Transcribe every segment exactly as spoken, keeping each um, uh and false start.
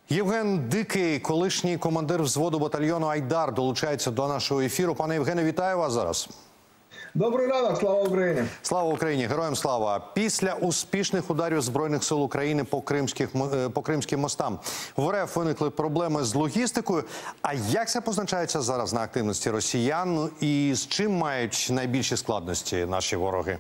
Євген Дикий, колишній командир взводу батальйону «Айдар», долучається до нашого ефіру. Пане Євгене, вітаю вас зараз. Добрий ранок, слава Україні! Слава Україні, героям слава! Після успішних ударів Збройних сил України по, кримських, по кримським мостам в РФ виникли проблеми з логістикою. А як це позначається зараз на активності росіян і з чим мають найбільші складності наші вороги?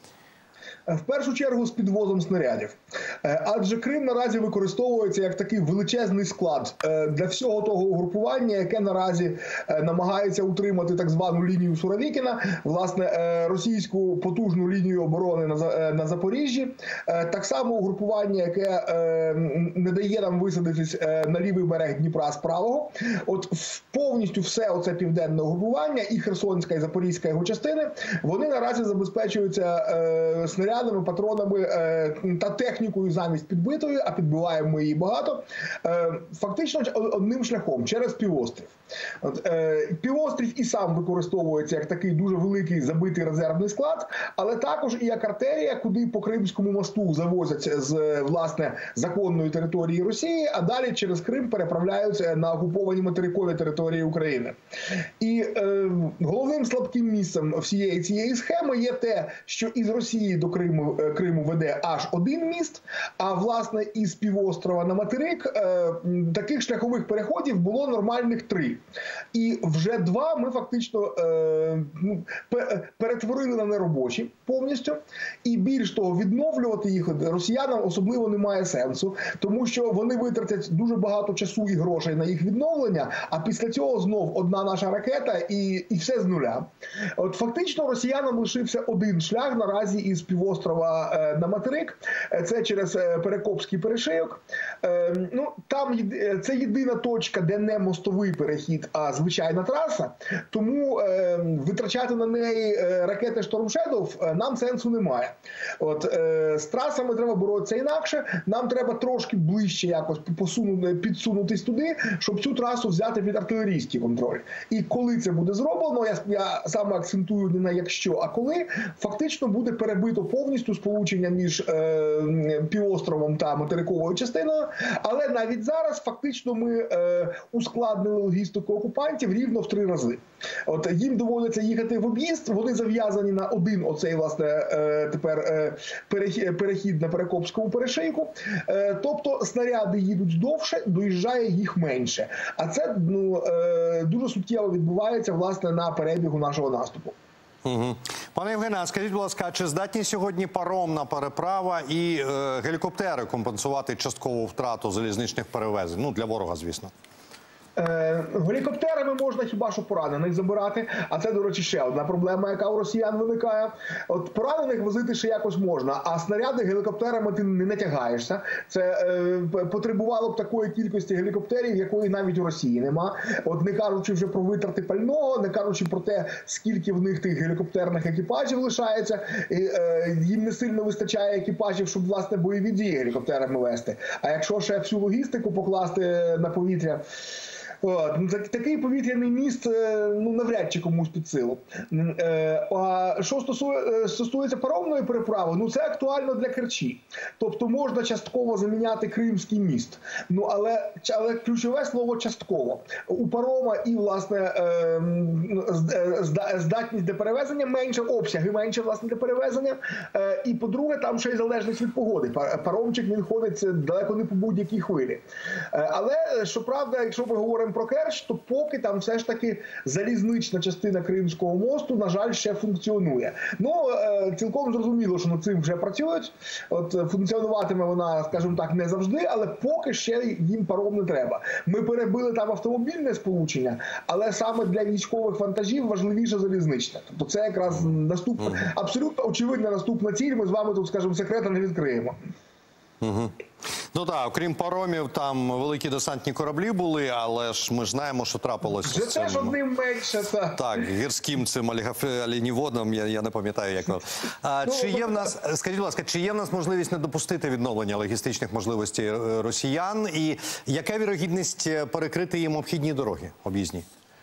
В першу чергу з підвозом снарядів. Адже Крим наразі використовується як такий величезний склад для всього того угрупування, яке наразі намагається утримати так звану лінію Суровікіна, власне, російську потужну лінію оборони на Запоріжжі. Так само угрупування, яке не дає нам висадитись на лівий берег Дніпра з правого. От повністю все оце південне угрупування, і Херсонська, і Запорізька його частини, вони наразі забезпечуються снарядами, патронами е, та технікою замість підбитої, а підбиваємо ми її багато, е, фактично одним шляхом, через півострів. От, е, півострів і сам використовується як такий дуже великий забитий резервний склад, але також і як артерія, куди по Кримському мосту завозять з, власне, законної території Росії, а далі через Крим переправляються на окуповані материкові території України. І е, головним слабким місцем всієї цієї схеми є те, що із Росії до Криму Криму, Криму веде аж один міст, а власне із півострова на материк е, таких шляхових переходів було нормальних три. І вже два ми фактично е, перетворили на неробочі повністю. І більш того, відновлювати їх росіянам особливо немає сенсу, тому що вони витратять дуже багато часу і грошей на їх відновлення, а після цього знов одна наша ракета і, і все з нуля. От фактично росіянам лишився один шлях наразі із півострова острова на материк, це через Перекопський перешийок. Ну, там це єдина точка, де не мостовий перехід, а звичайна траса, тому витрачати на неї ракети «Шторм Шедоу» нам сенсу немає. От, з трасами треба боротися інакше, нам треба трошки ближче якось посунути, підсунутись туди, щоб цю трасу взяти під артилерійський контроль. І коли це буде зроблено, я, я саме акцентую не на якщо, а коли, фактично буде перебито повністю сполучення між е, півостровом та материковою частиною, але навіть зараз фактично ми е, ускладнили логістику окупантів рівно в три рази. От їм доводиться їхати в об'їзд, вони зав'язані на один оцей, власне, е, тепер е, перехід, перехід на Перекопському перешийку, е, тобто снаряди їдуть довше, доїжджає їх менше. А це ну, е, дуже суттєво відбувається, власне, на перебігу нашого наступу. Угу. Пане Євгене, а скажіть, будь ласка, чи здатні сьогодні паромна переправа і е, гелікоптери компенсувати часткову втрату залізничних перевезень? Ну, для ворога, звісно. Е, гелікоптерами можна хіба що поранених забирати, а це, до речі, ще одна проблема, яка у росіян виникає. От поранених возити ще якось можна, а снаряди гелікоптерами ти не натягаєшся. Це е, потребувало б такої кількості гелікоптерів, якої навіть у Росії нема. От не кажучи вже про витрати пального, не кажучи про те, скільки в них тих гелікоптерних екіпажів лишається, і, е, їм не сильно вистачає екіпажів, щоб, власне, бойові дії гелікоптерами вести. А якщо ще всю логістику покласти на повітря, От, ну, такий повітряний міст, ну, навряд чи комусь під силу. А що стосує, стосується паромної переправи, ну, це актуально для Керчі. Тобто можна частково заміняти Кримський міст. Ну, але, але ключове слово «частково». У парома і, власне, здатність для перевезення менше, обсяги менше, власне, для перевезення. І, по-друге, там ще й залежність від погоди. Паромчик, він ходить далеко не по будь-якій хвилі. Але, щоправда, якщо ми говоримо про Керч, то поки там все ж таки залізнична частина Кримського мосту, на жаль, ще функціонує. Ну, цілком зрозуміло, що над цим вже працюють. От функціонуватиме вона, скажімо так, не завжди, але поки ще їм паром не треба. Ми перебили там автомобільне сполучення, але саме для військових вантажів важливіше залізничне. Тобто це якраз наступна, абсолютно очевидна наступна ціль. Ми з вами тут, скажімо, секрета не відкриємо. Угу. Ну так, окрім паромів, там великі десантні кораблі були, але ж ми ж знаємо, що трапилося. Вже це ж одним менше, так. Так, гірським цим оленіводом, я, я не пам'ятаю, як воно. А, чи є в нас, скажіть, будь ласка, чи є в нас можливість не допустити відновлення логістичних можливостей росіян? І яка вірогідність перекрити їм обхідні дороги, об'їзні?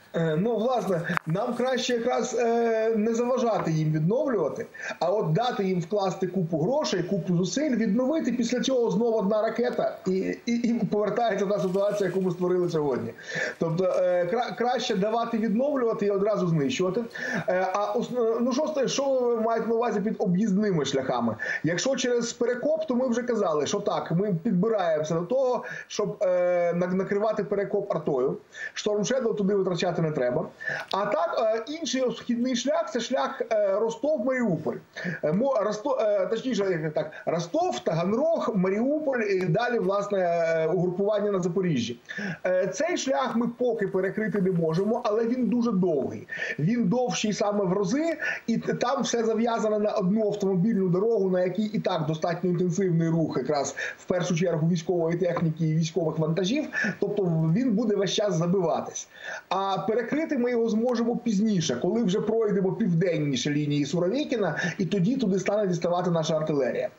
Ну, власне, нам краще якраз е, не заважати їм відновлювати, а от дати їм вкласти купу грошей, купу зусиль, відновити, після цього знову одна ракета і, і, і повертається та ситуація, яку ми створили сьогодні. Тобто е, кра, краще давати відновлювати і одразу знищувати. Е, а ну, що, що ви маєте на увазі під об'їзними шляхами? Якщо через перекоп, то ми вже казали, що так, ми підбираємося до того, щоб е, накривати перекоп артою. Шторм Шедоу туди витрачати не треба. А так, інший східний шлях – це шлях Ростов-Маріуполь. Ростов, точніше, так, Ростов, Таганрог, Маріуполь і далі, власне, угрупування на Запоріжжі. Цей шлях ми поки перекрити не можемо, але він дуже довгий. Він довший саме в рази, і там все зав'язане на одну автомобільну дорогу, на якій і так достатньо інтенсивний рух, якраз в першу чергу військової техніки і військових вантажів, тобто він буде весь час забиватись. А перекрити ми його зможемо пізніше, коли вже пройдемо південніше лінії Суровікіна, і тоді туди стане діставати наша артилерія.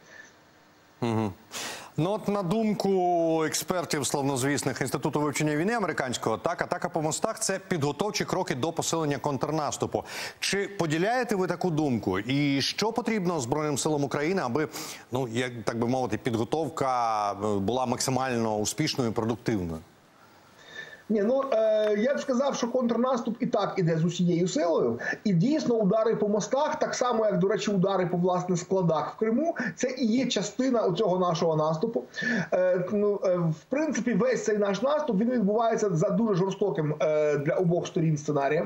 Угу. Ну от на думку експертів славнозвісних Інституту вивчення війни американського, так, атака по мостах – це підготовчі кроки до посилення контрнаступу. Чи поділяєте ви таку думку? І що потрібно Збройним силам України, аби, ну, як так би мовити, підготовка була максимально успішною і продуктивною? Ні, ну, е, я б сказав, що контрнаступ і так іде з усією силою. І дійсно удари по мостах, так само, як, до речі, удари по, власне, складах в Криму, це і є частина цього нашого наступу. Е, ну, е, в принципі, весь цей наш наступ, він відбувається за дуже жорстоким е, для обох сторін сценарієм.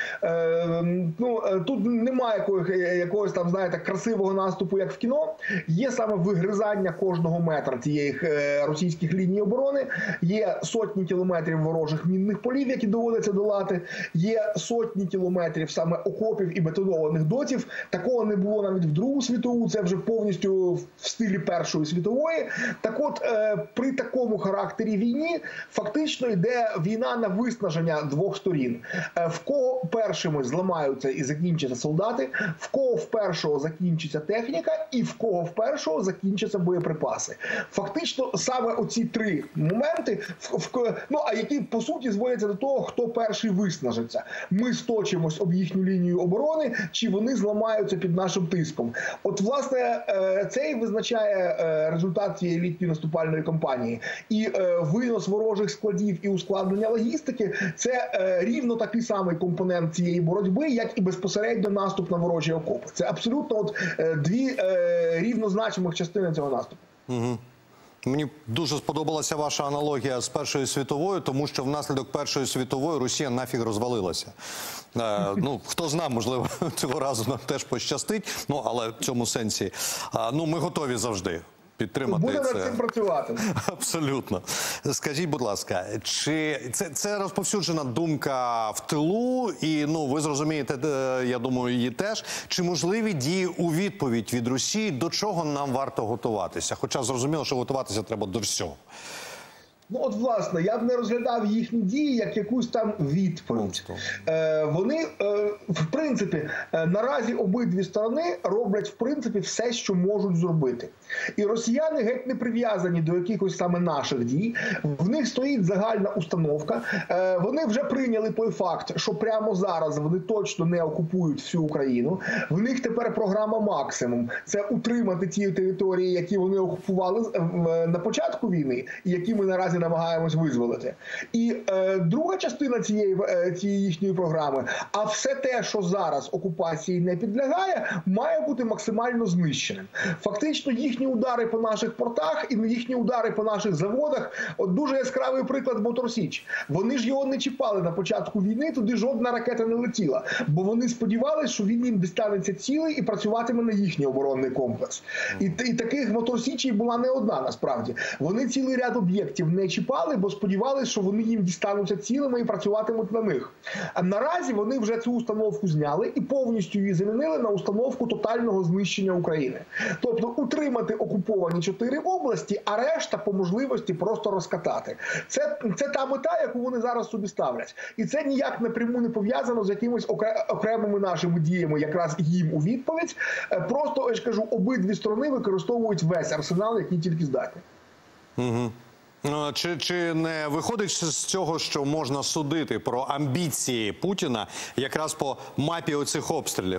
Е, ну, е, тут немає якогось, якогось там, знаєте, красивого наступу, як в кіно. Є саме вигризання кожного метра цієї е, російських ліній оборони. Є сотні кілометрів ворожих мінних полів, які доводиться долати, є сотні кілометрів саме окопів і бетонованих дотів. Такого не було навіть в Другу світову, це вже повністю в стилі Першої світової. Так от, е, при такому характері війни фактично йде війна на виснаження двох сторін. Е, в кого першими зламаються і закінчаться солдати, в кого в першого закінчиться техніка і в кого в першого закінчаться боєприпаси. Фактично саме оці три моменти, в, в, ну, а які по суті зводяться до того, хто перший виснажиться. Ми сточимось об їхню лінію оборони, чи вони зламаються під нашим тиском. От, власне, це і визначає результат цієї літньої наступальної кампанії. І винос ворожих складів і ускладнення логістики – це рівно такий самий компонент цієї боротьби, як і безпосередньо наступ на ворожі окопи. Це абсолютно от дві рівнозначимих частини цього наступу. Угу. Мені дуже сподобалася ваша аналогія з Першою світовою, тому що внаслідок Першої світової Росія нафіг розвалилася. Е, ну, хто знає, можливо, цього разу нам теж пощастить, ну, але в цьому сенсі, е, ну, ми готові завжди підтримати. Буде це. над цим працювати. Абсолютно. Скажіть, будь ласка, чи це, це розповсюджена думка в тилу, і, ну, ви зрозумієте, я думаю, її теж, чи можливі дії у відповідь від Росії, до чого нам варто готуватися? Хоча зрозуміло, що готуватися треба до всього. Ну, от, власне, я б не розглядав їхні дії як якусь там відповідь. Е, вони, е, в принципі, е, наразі обидві сторони роблять, в принципі, все, що можуть зробити. І росіяни геть не прив'язані до якихось саме наших дій. В них стоїть загальна установка. Е, вони вже прийняли той факт, що прямо зараз вони точно не окупують всю Україну. В них тепер програма «Максимум» – це утримати ті території, які вони окупували на початку війни, і які ми наразі намагаємось визволити. І е, друга частина цієї, е, цієї їхньої програми, а все те, що зараз окупації не підлягає, має бути максимально знищеним. Фактично їхні удари по наших портах і їхні удари по наших заводах, от дуже яскравий приклад Моторсіч. Вони ж його не чіпали на початку війни, туди жодна ракета не летіла, бо вони сподівалися, що він їм дістанеться цілий і працюватиме на їхній оборонний комплекс. І, і таких Моторсічей була не одна, насправді. Вони цілий ряд об'єктів не чіпали, бо сподівалися, що вони їм дістануться цілими і працюватимуть на них. А наразі вони вже цю установку зняли і повністю її замінили на установку тотального знищення України. Тобто утримати окуповані чотири області, а решта по можливості просто розкатати. Це, це та мета, яку вони зараз собі ставлять. І це ніяк напряму не пов'язано з якимись окремими нашими діями, якраз їм у відповідь. Просто, я ж кажу, обидві сторони використовують весь арсенал, який тільки здатні. Угу. Ну, Чи, чи не виходить з цього, що можна судити про амбіції Путіна якраз по мапі оцих обстрілів?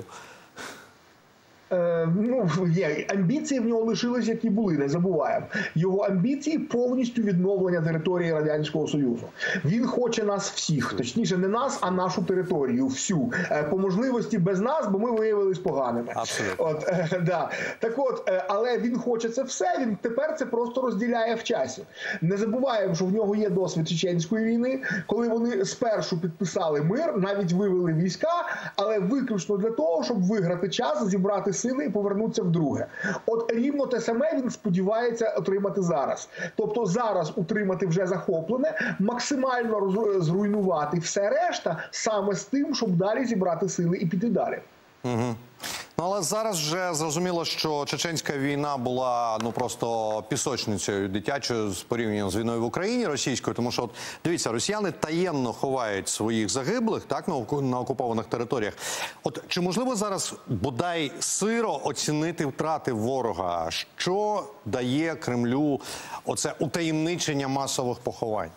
Е, ну, є амбіції в нього лишились, які були, не забуваємо. Його амбіції повністю відновлення території Радянського Союзу. Він хоче нас всіх, точніше не нас, а нашу територію, всю. Е, по можливості без нас, бо ми виявились поганими. Абсолютно. От, е, да. Так от, е, але він хоче це все, він тепер це просто розділяє в часі. Не забуваємо, що в нього є досвід Чеченської війни, коли вони спершу підписали мир, навіть вивели війська, але виключно для того, щоб виграти час, зібрати сили і повернутися вдруге. От рівно те саме він сподівається отримати зараз. Тобто зараз утримати вже захоплене, максимально роз- зруйнувати все решта, саме з тим, щоб далі зібрати сили і піти далі. Угу. Ну, але зараз вже зрозуміло, що чеченська війна була ну просто пісочницею дитячою з порівнянням з війною в Україні російською, тому що от дивіться, росіяни таємно ховають своїх загиблих, так, на, оку- на окупованих територіях. От чи можливо зараз бодай сиро оцінити втрати ворога? Що дає Кремлю оце утаємничення масових поховань?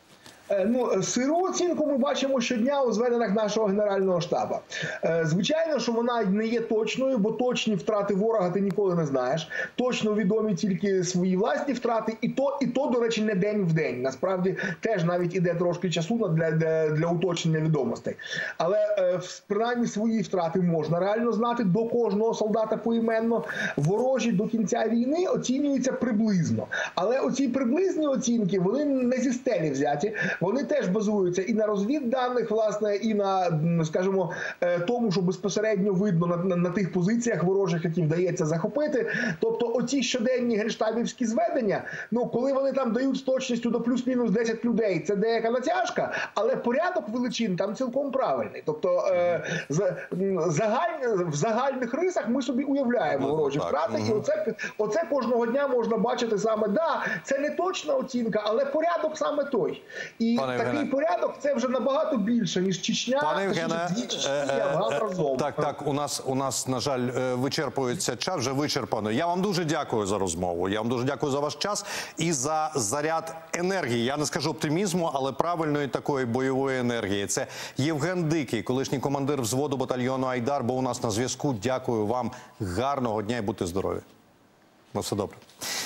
Е, Ну, сиру оцінку ми бачимо щодня у зведеннях нашого Генерального штабу. Е, Звичайно, що вона не є точною, бо точні втрати ворога ти ніколи не знаєш. Точно відомі тільки свої власні втрати, і то, і то, до речі, не день в день. Насправді теж навіть іде трошки часу для, для, для уточнення відомостей. Але е, принаймні свої втрати можна реально знати до кожного солдата поіменно. Ворожі до кінця війни оцінюються приблизно. Але оці приблизні оцінки, вони не зі стелі взяті. Вони теж базуються і на розвідданих, власне, і на, скажімо, тому, що безпосередньо видно на, на, на тих позиціях ворожих, які вдається захопити. Тобто оці щоденні генштабівські зведення, ну, коли вони там дають з точністю до плюс-мінус десять людей, це деяка натяжка, але порядок величин там цілком правильний. Тобто е, за, загаль, в загальних рисах ми собі уявляємо ну, ворожі так. втрати, Угу. і оце, оце кожного дня можна бачити саме, да, це не точна оцінка, але порядок саме той. І Пане такий Євгене, порядок це вже набагато більше, ніж Чечня. Пане Євгене, дві Чечні, е, е, Афган е, разом. так, так, у нас, у нас, на жаль, е, вичерпується час, вже вичерпано. Я вам дуже дякую за розмову, я вам дуже дякую за ваш час і за заряд енергії. Я не скажу оптимізму, але правильної такої бойової енергії. Це Євген Дикий, колишній командир взводу батальйону «Айдар», був у нас на зв'язку. Дякую вам, гарного дня і будьте здорові. На все добре.